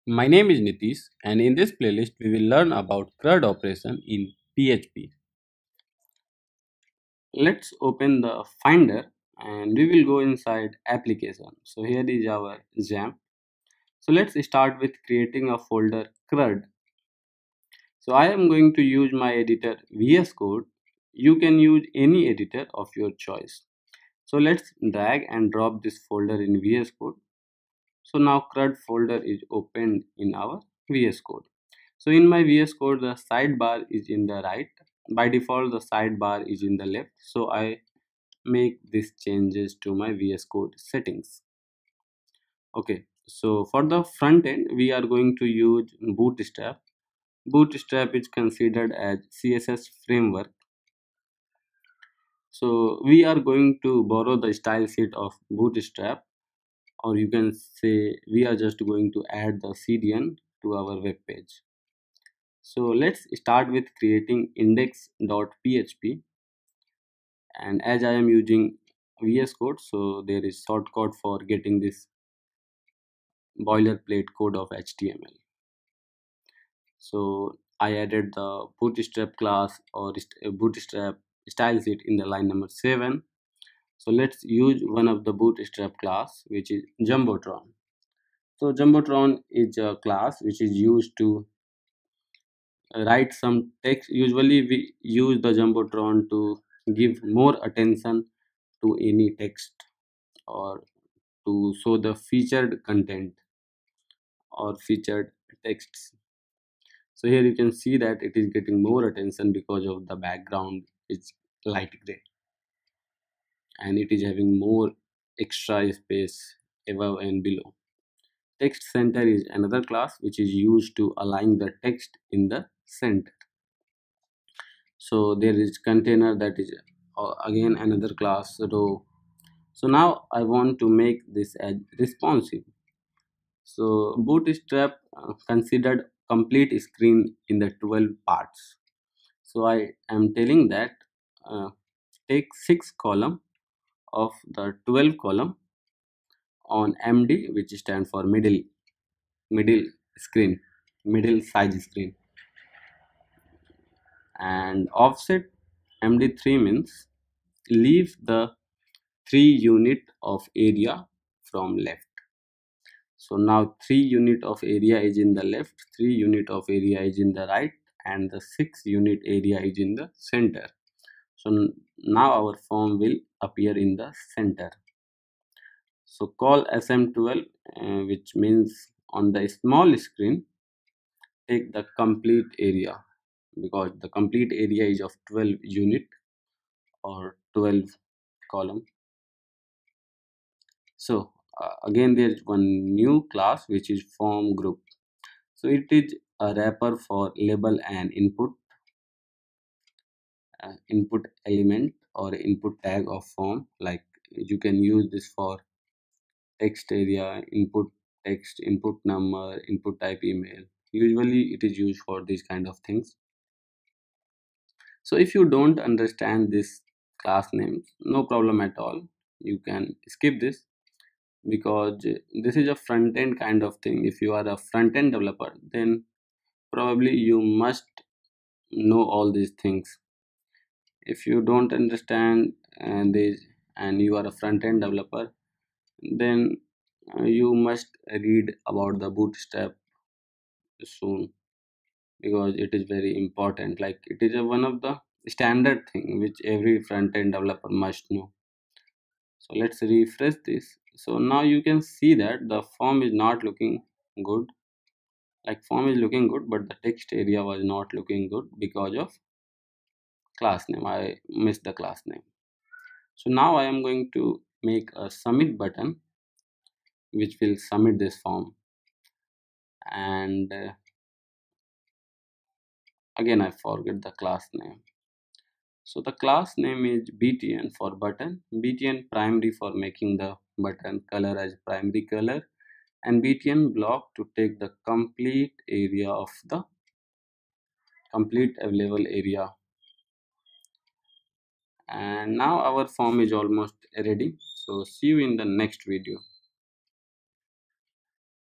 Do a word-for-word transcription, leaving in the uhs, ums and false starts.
My name is Nitish, and in this playlist we will learn about CRUD operation in P H P. Let's open the Finder and we will go inside application. So here is our XAMPP. So let's start with creating a folder CRUD. So I am going to use my editor V S Code. You can use any editor of your choice. So let's drag and drop this folder in V S Code. So now CRUD folder is opened in our V S Code. So in my V S Code, the sidebar is in the right. By default, the sidebar is in the left. So I make these changes to my V S Code settings. Okay, so for the front end, we are going to use Bootstrap. Bootstrap is considered as C S S framework. So we are going to borrow the style sheet of Bootstrap, or you can say we are just going to add the C D N to our web page. So let's start with creating index.php, and as I am using V S Code, so there is shortcut for getting this boilerplate code of H T M L. So I added the bootstrap class or bootstrap style sheet in the line number seven. So let's use one of the bootstrap class, which is Jumbotron. So Jumbotron is a class which is used to write some text. Usually we use the Jumbotron to give more attention to any text or to show the featured content or featured texts. So here you can see that it is getting more attention because of the background is light gray and it is having more extra space above and below. Text center is another class which is used to align the text in the center. So there is container, that is uh, again another class row. So now I want to make this as responsive. So bootstrap uh, considered complete screen in the twelve parts. So I am telling that uh, take six column of the twelve column on M D, which stand for middle middle screen, middle size screen, and offset M D three means leave the three unit of area from left. So now three unit of area is in the left, three unit of area is in the right, and the six unit area is in the center. So now our form will appear in the center. So call S M twelve, uh, which means on the small screen take the complete area, because the complete area is of twelve unit or twelve column. So uh, again there is one new class which is form group. So it is a wrapper for label and input uh, input element or input tag of form. Like you can use this for text area, input text, input number, input type email. Usually it is used for these kind of things. So if you don't understand this class names, no problem at all, you can skip this, because this is a front end kind of thing. If you are a front end developer, then probably you must know all these things. If you don't understand and this and you are a front end developer, then uh, you must read about the bootstrap soon, because it is very important. Like it is a, one of the standard thing which every front end developer must know. So let's refresh this. So now you can see that the form is not looking good. Like form is looking good, but the text area was not looking good because of class name. I missed the class name. So now I am going to make a submit button which will submit this form. And uh, again I forget the class name. So the class name is B T N for button, B T N primary for making the button color as primary color, and B T N block to take the complete area of the complete available area. And now our form is almost ready. So see you in the next video.